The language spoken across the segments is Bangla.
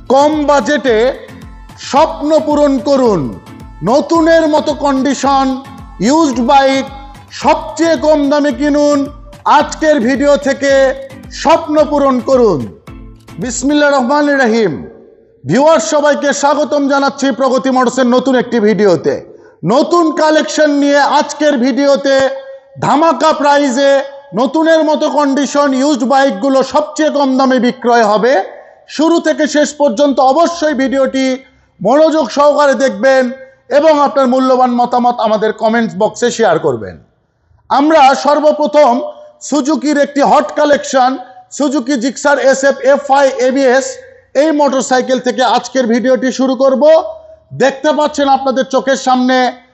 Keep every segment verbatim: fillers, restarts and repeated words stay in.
কম বাজেটে স্বপ্ন পূরণ করুন। নতুনের মতো কন্ডিশন ইউজড বাইক সবচেয়ে কম দামে কিনুন। আজকের ভিডিও থেকে স্বপ্ন পূরণ করুন। বিসমিল্লাহির রহমানির রহিম। ভিউয়ার সবাইকে স্বাগতম জানাচ্ছি প্রগতি মোটরসের নতুন একটি ভিডিওতে। নতুন কালেকশন নিয়ে আজকের ভিডিওতে ধামাকা প্রাইজে নতুনের মতো কন্ডিশন ইউজড বাইকগুলো সবচেয়ে কম দামে বিক্রয় হবে। শুরু থেকে শেষ পর্যন্ত অবশ্যই ভিডিওটি মনোযোগ সহকারে দেখবেন এবং আপনার মূল্যবান মতামত আমাদের কমেন্টস বক্সে শেয়ার করবেন। আমরা সর্বপ্রথম সুজুকির একটি hot collection Suzuki Gixxer SF FI ABS এই মোটরসাইকেল থেকে আজকের ভিডিওটি শুরু করব। দেখতে পাচ্ছেন আপনাদের চোখের সামনে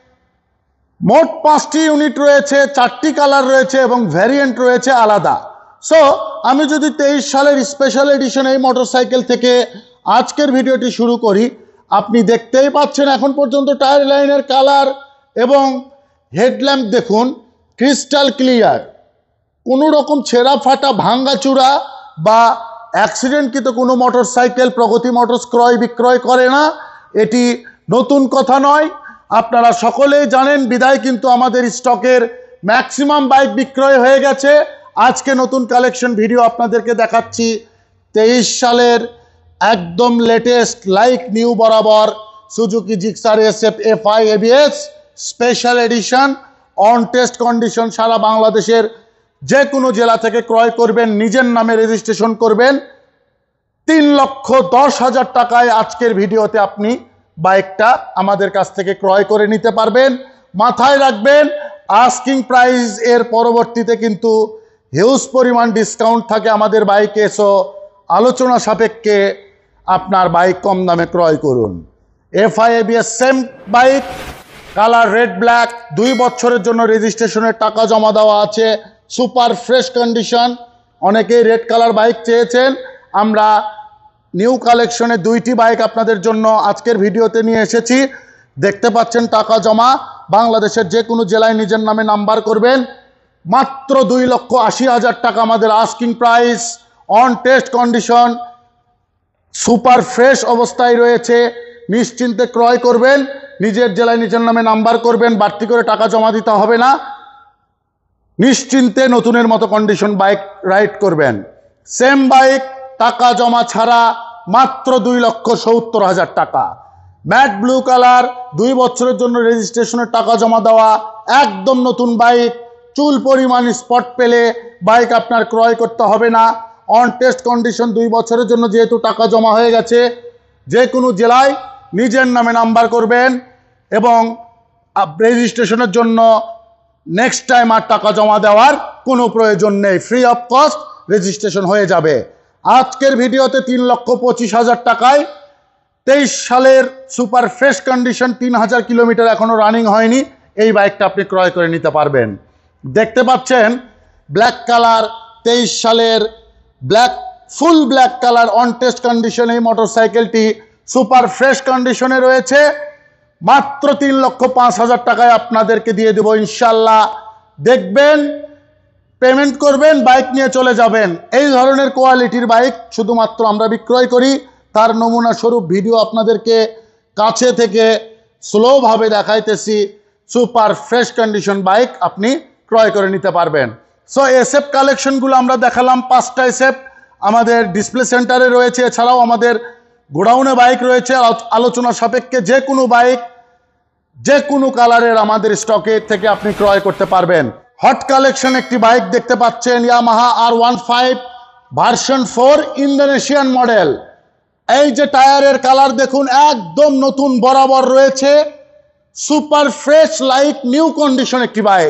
মোট পাঁচটি ইউনিট রয়েছে, চারটি কালার রয়েছে এবং ভ্যারিয়েন্ট রয়েছে আলাদা। সো আমি যদি তেইশ সালের স্পেশাল এডিশন এই মোটরসাইকেল থেকে আজকের ভিডিওটি শুরু করি, আপনি দেখতেই পাচ্ছেন এখন পর্যন্ত টায়ার লাইনের কালার এবং হেডল্যাম্প দেখুন ক্রিস্টাল ক্লিয়ার। কোনো রকম ছেঁড়া ফাটা ভাঙ্গাচুরা বা অ্যাক্সিডেন্টকৃত কোনো মোটরসাইকেল প্রগতি মোটরস ক্রয় বিক্রয় করে না। এটি নতুন কথা নয়, আপনারা সকলেই জানেন, বিদায় কিন্তু আমাদের স্টকের ম্যাক্সিমাম বাইক বিক্রয় হয়ে গেছে। আজকে নতুন কালেকশন ভিডিও আপনাদেরকে দেখাচ্ছি তেইশ সালের একদম লেটেস্ট লাইক নিউ বরাবর Suzuki Gixxer SF FI ABS special edition on test condition. সারা বাংলাদেশের যে কোনো জেলা থেকে ক্রয় করবেন, নিজের নামে রেজিস্ট্রেশন করবেন, তিন লক্ষ দশ হাজার টাকায় আজকের ভিডিওতে আপনি বাইকটা আমাদের কাছ থেকে ক্রয় করে নিতে পারবেন। মাথায় রাখবেন আস্কিং প্রাইস এর পরবর্তীতে কিন্তু হিউজ পরিমাণ ডিসকাউন্ট থাকে আমাদের বাইকে। সো আলোচনা সাপেক্ষে আপনার বাইক কম দামে ক্রয় করুন। FI ABS same bike, colour red black, দুই বছরের জন্য রেজিস্ট্রেশনের টাকা জমা দেওয়া আছে, সুপার ফ্রেশ কন্ডিশন। অনেকেই রেড কালার বাইক চেয়েছেন, আমরা নিউ কালেকশনে দুইটি বাইক আপনাদের জন্য আজকের ভিডিওতে নিয়ে এসেছি। দেখতে পাচ্ছেন টাকা জমা, বাংলাদেশের যে কোনো জেলায় নিজের নামে নাম্বার করবেন, মাত্র দুই লক্ষ আশি হাজার টাকা আমাদের asking price. On test condition super fresh অবস্থায় রয়েছে, নিশ্চিন্তে ক্রয় করবেন, নিজের জেলায় নিজের নামে নাম্বার করবেন, বাড়তি করে টাকা জমা দিতে হবে না, নিশ্চিন্তে নতুনের মতো কন্ডিশন বাইক রাইড করবেন। সেম বাইক টাকা জমা ছাড়া মাত্র দুই লক্ষ সত্তর হাজার টাকা। ম্যাট ব্লু কালার, দুই বছরের জন্য রেজিস্ট্রেশনের টাকা জমা দেওয়া, একদম নতুন বাইক, চুল পরিমাণ স্পট পেলে বাইক আপনার ক্রয় করতে হবে না। অন টেস্ট কন্ডিশন দুই বছরের জন্য যেহেতু টাকা জমা হয়ে গেছে, যে কোনো জেলায় নিজের নামে নাম্বার করবেন এবং রেজিস্ট্রেশনের জন্য নেক্সট টাইম আর টাকা জমা দেওয়ার কোনো প্রয়োজন নেই, ফ্রি অফ কস্ট রেজিস্ট্রেশন হয়ে যাবে। আজকের ভিডিওতে তিন লক্ষ পঁচিশ হাজার টাকায় তেইশ সালের সুপার ফ্রেশ কন্ডিশন, তিন হাজার কিলোমিটার এখনো রানিং হয়নি, এই বাইকটা আপনি ক্রয় করে নিতে পারবেন। দেখতে পাচ্ছেন ব্ল্যাক কালার, তেইশ সালের black full black colour on test condition এই মোটরসাইকেলটি সুপার ফ্রেশ কন্ডিশনে রয়েছে। মাত্র তিন লক্ষ পাঁচ হাজার টাকায় আপনাদেরকে দিয়ে দেবো ইনশাল্লাহ। দেখবেন, পেমেন্ট করবেন, বাইক নিয়ে চলে যাবেন। এই ধরনের কোয়ালিটির বাইক শুধুমাত্র আমরা বিক্রয় করি, তার নমুনা স্বরূপ ভিডিও আপনাদেরকে কাছে থেকে স্লোভাবে দেখাইতেছি। সুপার ফ্রেশ কন্ডিশন বাইক আপনি ক্রয় করে নিতে পারবেন। সো এসএফ কালেকশনগুলো আমরা দেখালাম, পাঁচটা এসএফ আমাদের ডিসপ্লে সেন্টারে রয়েছে, এছাড়াও আমাদের গোডাউনে বাইক রয়েছে। আলোচনা সাপেক্ষে যে কোনো বাইক যে কোনো কালারের আমাদের স্টকে থেকে আপনি ক্রয় করতে পারবেন। হট কালেকশন একটি বাইক দেখতে পাচ্ছেন, Yamaha R one five version four Indonesian model. এই যে টায়ারের কালার দেখুন একদম নতুন বরাবর রয়েছে, super fresh like new condition একটি বাইক।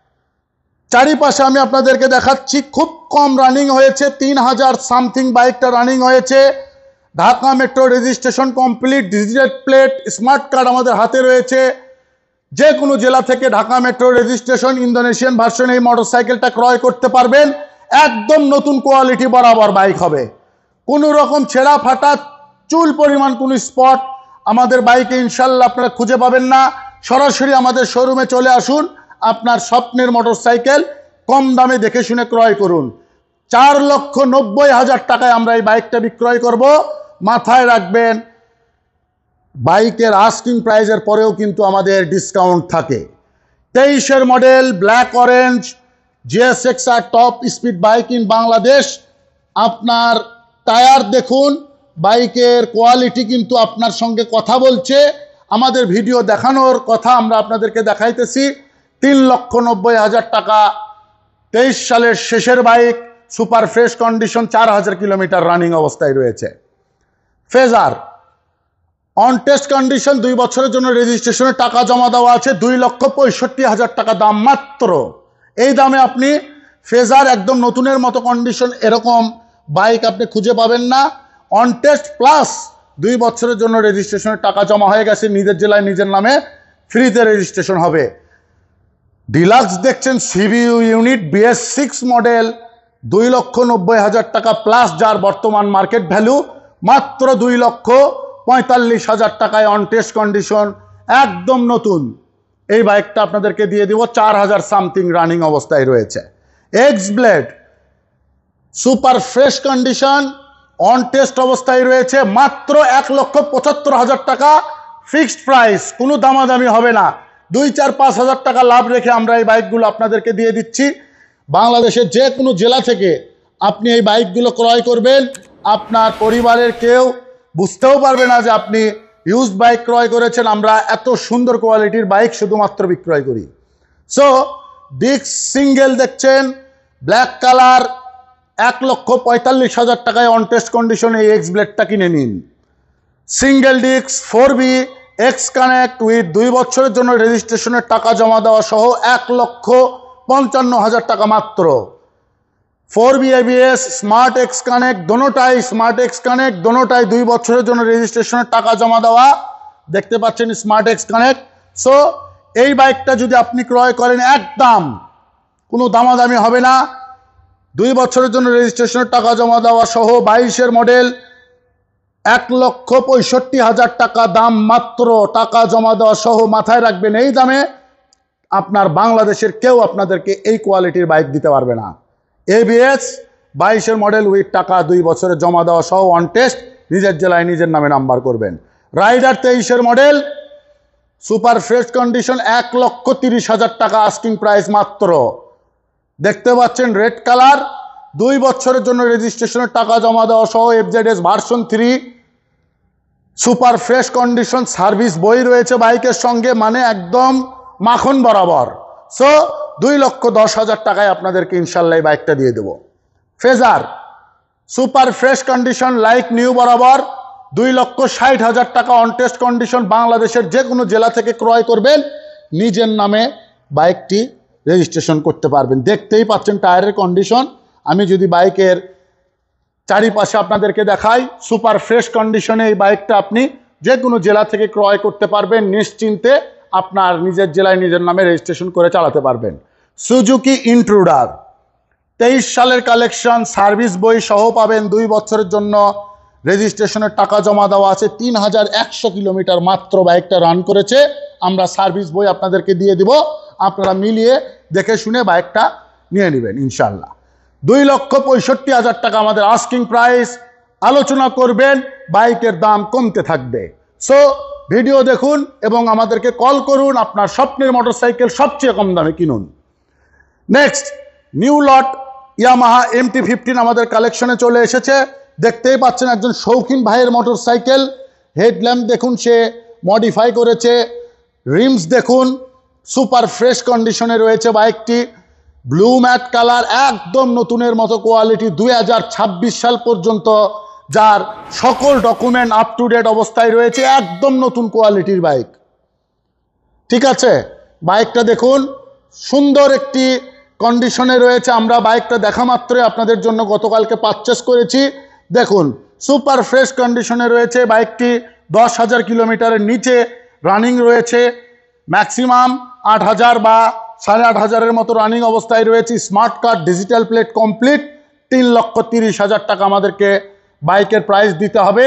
চারিপাশে আমি আপনাদেরকে দেখাচ্ছি, খুব কম রানিং হয়েছে, তিন হাজার সামথিং বাইকটা রানিং হয়েছে। Dhaka metro registration complete, digital plate, smart card আমাদের হাতে রয়েছে। যে কোনো জেলা থেকে Dhaka metro registration Indonesian version এই মোটরসাইকেলটা ক্রয় করতে পারবেন। একদম নতুন কোয়ালিটি বরাবর বাইক হবে, কোনো রকম ছেঁড়া ফাটা চুল পরিমাণ কোনো স্পট আমাদের বাইকে ইনশাল্লাহ আপনারা খুঁজে পাবেন না। সরাসরি আমাদের শোরুমে চলে আসুন, আপনার স্বপ্নের মোটরসাইকেল কম দামে দেখে শুনে ক্রয় করুন। চার লক্ষ নব্বই হাজার টাকায় আমরা এই বাইকটা বিক্রয় করব। মাথায় রাখবেন বাইকের আস্কিং প্রাইজের পরেও কিন্তু আমাদের ডিসকাউন্ট থাকে। তেইশের model black orange GSX R top speed bike in Bangladesh. আপনার টায়ার দেখুন, বাইকের কোয়ালিটি কিন্তু আপনার সঙ্গে কথা বলছে। আমাদের ভিডিও দেখানোর কথা আমরা আপনাদেরকে দেখাইতেছি। তিন লক্ষ নব্বই হাজার টাকা, তেইশ সালের শেষের বাইক, সুপার ফ্রেশ কন্ডিশন, চার হাজার কিলোমিটার রানিং অবস্থায় রয়েছে। ফেজার অন টেস্ট কন্ডিশন, দুই বছরের জন্য রেজিস্ট্রেশনের টাকা জমা দেওয়া আছে, দুই লক্ষ পঁয়ষট্টি হাজার টাকা দাম মাত্র। এই দামে আপনি ফেজার একদম নতুনের মতো কন্ডিশন এরকম বাইক আপনি খুঁজে পাবেন না। অন টেস্ট প্লাস দুই বছরের জন্য রেজিস্ট্রেশনের টাকা জমা হয়ে গেছে, নিজের জেলায় নিজের নামে ফ্রিতে রেজিস্ট্রেশন হবে। ডিলাক্স দেখছেন CBU unit BS six model, দুই লক্ষ নব্বই হাজার টাকা প্লাস, যার বর্তমান মার্কেট ভ্যালু মাত্র দুই লক্ষ পঁয়তাল্লিশ হাজার টাকায় অন টেস্ট কন্ডিশন, একদম নতুন। এই বাইকটা আপনাদেরকে দিয়ে দিব, চার হাজার সামথিং রানিং অবস্থায় রয়েছে। X blade super fresh condition, on test অবস্থায় রয়েছে, মাত্র এক লক্ষ পঁচাত্তর হাজার টাকা ফিক্সড প্রাইস, কোনো দামাদামি হবে না। দুই চার পাঁচ হাজার টাকা লাভ রেখে আমরা এই বাইকগুলো আপনাদেরকে দিয়ে দিচ্ছি। বাংলাদেশের যে কোনো জেলা থেকে আপনি এই বাইকগুলো ক্রয় করবেন, আপনার পরিবারের কেউ বুঝতেও পারবে না যে আপনি ইউজড বাইক ক্রয় করেছেন। আমরা এত সুন্দর কোয়ালিটির বাইক শুধুমাত্র বিক্রয় করি। সো ডিস্ক সিঙ্গেল দেখছেন ব্ল্যাক কালার, এক লক্ষ পঁয়তাল্লিশ হাজার টাকায় অন টেস্ট কন্ডিশনে এই এক্স ব্লেডটা কিনে নিন। Single disc four V X connect with দুই বছরের জন্য রেজিস্ট্রেশনের টাকা জমা দেওয়া সহ এক লক্ষ পঞ্চান্ন হাজার টাকা মাত্র। Four V ABS smart X connect, দোনোটাই স্মার্ট এক্স কানেক্ট, দোনোটাই দুই বছরের জন্য রেজিস্ট্রেশনের টাকা জমা দেওয়া। দেখতে পাচ্ছেন স্মার্ট এক্স কানেক্ট। সো এই বাইকটা যদি আপনি ক্রয় করেন, একদম কোনো দামাদামি হবে না, দুই বছরের জন্য রেজিস্ট্রেশনের টাকা জমা দেওয়া সহ, বাইশের মডেল, এক লক্ষ পঁয়ষট্টি হাজার টাকা দাম মাত্র, টাকা জমা দেওয়া সহ। মাথায় রাখবেন এই দামে আপনার বাংলাদেশের কেউ আপনাদেরকে এই কোয়ালিটির বাইক দিতে পারবে না। এবিএস বাইশের মডেল উইথ টাকা দুই বছরে জমা দেওয়া সহ, অন টেস্ট, নিজের জেলায় নিজের নামে নাম্বার করবেন। রাইডার তেইশের মডেল সুপার ফ্রেশ কন্ডিশন, এক লক্ষ তিরিশ হাজার টাকা আস্কিং প্রাইস মাত্র। দেখতে পাচ্ছেন রেড কালার, দুই বছরের জন্য রেজিস্ট্রেশনের টাকা জমা দেওয়া সহ, FZS version three, super fresh condition, service বই রয়েছে বাইকের সঙ্গে, মানে একদম মাখন বরাবর। সো দুই লক্ষ দশ হাজার টাকায় আপনাদেরকে ইনশাল্লাহ এই বাইকটা দিয়ে দেব। Fazer super fresh condition like new বরাবর, দুই লক্ষ ষাট হাজার টাকা অন টেস্ট কন্ডিশন। বাংলাদেশের যে কোনো জেলা থেকে ক্রয় করবেন, নিজের নামে বাইকটি রেজিস্ট্রেশন করতে পারবেন। দেখতেই পাচ্ছেন টায়ারের কন্ডিশন। আমি যদি বাইকের চারিপাশে আপনাদেরকে দেখাই, সুপার ফ্রেশ কন্ডিশনে এই বাইকটা আপনি যে কোনো জেলা থেকে ক্রয় করতে পারবেন, নিশ্চিন্তে আপনার নিজের জেলায় নিজের নামে রেজিস্ট্রেশন করে চালাতে পারবেন। সুজুকি ইন্ট্রুডার তেইশ সালের কালেকশন, সার্ভিস বই সহ পাবেন, দুই বছরের জন্য রেজিস্ট্রেশনের টাকা জমা দেওয়া আছে, তিন হাজার একশো কিলোমিটার মাত্র বাইকটা রান করেছে। আমরা সার্ভিস বই আপনাদেরকে দিয়ে দিব, আপনারা মিলিয়ে দেখে শুনে বাইকটা নিয়ে নেবেন ইনশাল্লাহ। দুই লক্ষ পঁয়ষট্টি হাজার টাকা আমাদের আস্কিং প্রাইস, আলোচনা করবেন, বাইকের দাম কমতে থাকবে। সো ভিডিও দেখুন এবং আমাদেরকে কল করুন, আপনার স্বপ্নের মোটরসাইকেল সবচেয়ে কম দামে কিনুন। Next new lot Yamaha MT fifteen আমাদের কালেকশনে চলে এসেছে। দেখতেই পাচ্ছেন একজন শৌখিন ভাইয়ের মোটরসাইকেল। হেডল্যাম্প দেখুন সে মডিফাই করেছে, রিমস দেখুন সুপার ফ্রেশ কন্ডিশনে রয়েছে বাইকটি, ব্লু ম্যাট কালার, একদম নতুনের মতো কোয়ালিটি, দুই হাজার ছাব্বিশ সাল পর্যন্ত যার সকল ডকুমেন্ট আপ টু ডেট অবস্থায় রয়েছে, একদম নতুন কোয়ালিটির বাইক। ঠিক আছে, বাইকটা দেখুন সুন্দর একটি কন্ডিশনে রয়েছে। আমরা বাইকটা দেখা মাত্রই আপনাদের জন্য গতকালকে পারচেস করেছি। দেখুন সুপার ফ্রেশ কন্ডিশনে রয়েছে বাইকটি, দশ হাজার কিলোমিটারের নিচে রানিং রয়েছে, ম্যাক্সিমাম আট হাজার বা সাড়ে আট হাজারের মতো রানিং অবস্থায় রয়েছে। Smart card, digital plate complete, তিন লক্ষ তিরিশ হাজার টাকা আমাদেরকে বাইকের প্রাইস দিতে হবে।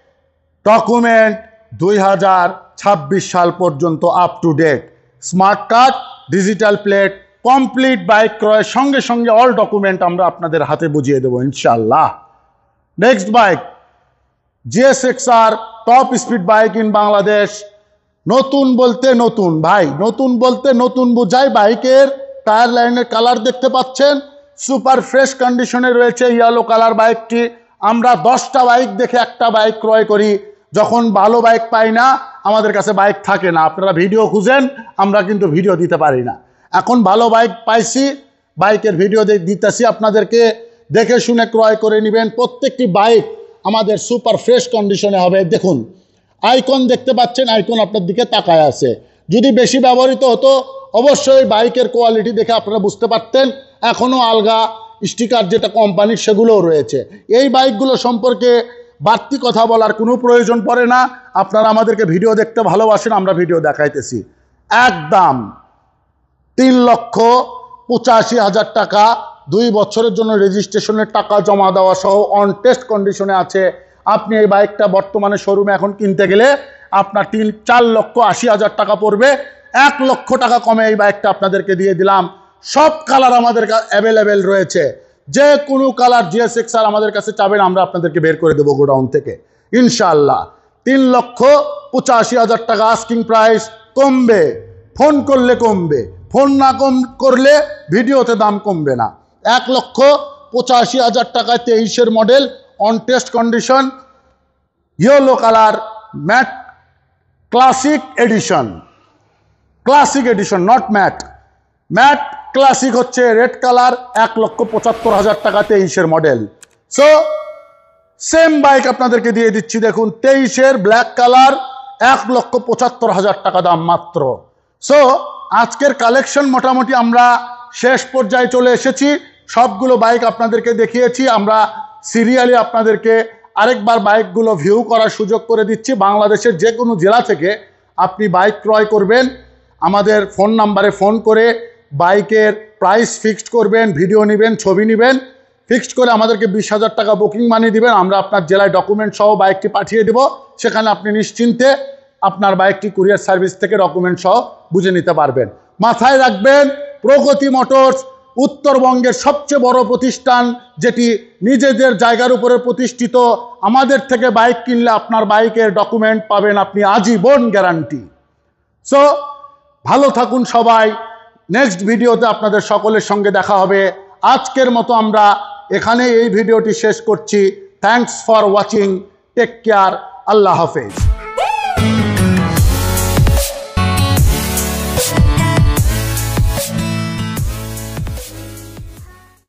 ডকুমেন্ট দুই হাজার ছাব্বিশ সাল পর্যন্ত up to date, smart card, digital plate complete, bike ক্রয়ের সঙ্গে সঙ্গে অল ডকুমেন্ট আমরা আপনাদের হাতে বুঝিয়ে দেবো ইনশাল্লাহ। Next bike GSXR top speed bike in Bangladesh. নতুন বলতে নতুন ভাই, নতুন বলতে নতুন বোঝায়। বাইকের টায়ার লাইনের কালার দেখতে পাচ্ছেন, সুপার ফ্রেশ কন্ডিশনে রয়েছে ইয়েলো কালার বাইকটি। আমরা দশটা বাইক দেখে একটা বাইক ক্রয় করি, যখন ভালো বাইক পাই না আমাদের কাছে বাইক থাকে না। আপনারা ভিডিও খুঁজেন, আমরা কিন্তু ভিডিও দিতে পারি না। এখন ভালো বাইক পাইছি, বাইকের ভিডিও দিতেছি আপনাদেরকে, দেখে শুনে ক্রয় করে নেবেন। প্রত্যেকটি বাইক আমাদের সুপার ফ্রেশ কন্ডিশনে হবে। দেখুন আইকন দেখতে পাচ্ছেন, আইকন আপনার দিকে তাকায় আছে। যদি বেশি ব্যবহৃত হতো অবশ্যই বাইকের কোয়ালিটি দেখে আপনারা বুঝতে পারতেন। এখনও আলগা স্টিকার যেটা কোম্পানির সেগুলোও রয়েছে। এই বাইকগুলো সম্পর্কে বাড়তি কথা বলার কোনো প্রয়োজন পড়ে না। আপনারা আমাদেরকে ভিডিও দেখতে ভালোবাসেন, আমরা ভিডিও দেখাইতেছি। একদম তিন লক্ষ পঁচাশি হাজার টাকা, দুই বছরের জন্য রেজিস্ট্রেশনের টাকা জমা দেওয়া সহ অন টেস্ট কন্ডিশনে আছে। আপনি এই বাইকটা বর্তমানে শোরুমে এখন কিনতে গেলে আপনার তিন চার লক্ষ আশি হাজার টাকা পড়বে। এক লক্ষ টাকা কমে এই বাইকটা আপনাদেরকে দিয়ে দিলাম। সব কালার আমাদের অ্যাভেলেবেল রয়েছে, যে কোনো কালার জিএসএক্সআর আমাদের কাছে চাবেন, আমরা আপনাদেরকে বের করে দেবো গোডাউন থেকে ইনশাআল্লাহ। তিন লক্ষ পঁচাশি হাজার টাকা আস্কিং প্রাইস, কমবে ফোন করলে কমবে, ফোন না কম করলে ভিডিওতে দাম কমবে না। এক লক্ষ পঁচাশি হাজার টাকায় তেইশের model on test condition yellow colour matte classic edition. Classic edition not matte, matte classic হচ্ছে রেড কালার, এক লক্ষ পঁচাত্তর হাজার টাকা তেইশের মডেল। সো সেম বাইক আপনাদেরকে দিয়ে দিচ্ছি। দেখুন তেইশের ব্ল্যাক কালার, এক লক্ষ পঁচাত্তর হাজার টাকা দাম মাত্র। সো আজকের কালেকশন মোটামুটি আমরা শেষ পর্যায়ে চলে এসেছি। সবগুলো বাইক আপনাদেরকে দেখিয়েছি। আমরা সিরিয়ালি আপনাদেরকে আরেকবার বাইকগুলো ভিউ করার সুযোগ করে দিচ্ছি। বাংলাদেশের যে কোনো জেলা থেকে আপনি বাইক ক্রয় করবেন, আমাদের ফোন নাম্বারে ফোন করে বাইকের প্রাইস ফিক্সড করবেন, ভিডিও নেবেন, ছবি নেবেন, ফিক্সড করে আমাদেরকে বিশ হাজার টাকা বুকিং মানি দিবেন। আমরা আপনার জেলায় ডকুমেন্ট সহ বাইকটি পাঠিয়ে দেব। সেখানে আপনি নিশ্চিন্তে আপনার বাইকটি কুরিয়ার সার্ভিস থেকে ডকুমেন্ট সহ বুঝে নিতে পারবেন। মাথায় রাখবেন, প্রগতি মোটরস উত্তরবঙ্গের সবচেয়ে বড় প্রতিষ্ঠান, যেটি নিজেদের জায়গার উপরে প্রতিষ্ঠিত। আমাদের থেকে বাইক কিনলে আপনার বাইকের ডকুমেন্ট পাবেন আপনি আজীবন গ্যারান্টি। সো ভালো থাকুন সবাই। নেক্সট ভিডিওতে আপনাদের সকলের সঙ্গে দেখা হবে। আজকের মতো আমরা এখানে এই ভিডিওটি শেষ করছি। Thanks for watching, take care, আল্লাহ হাফেজ।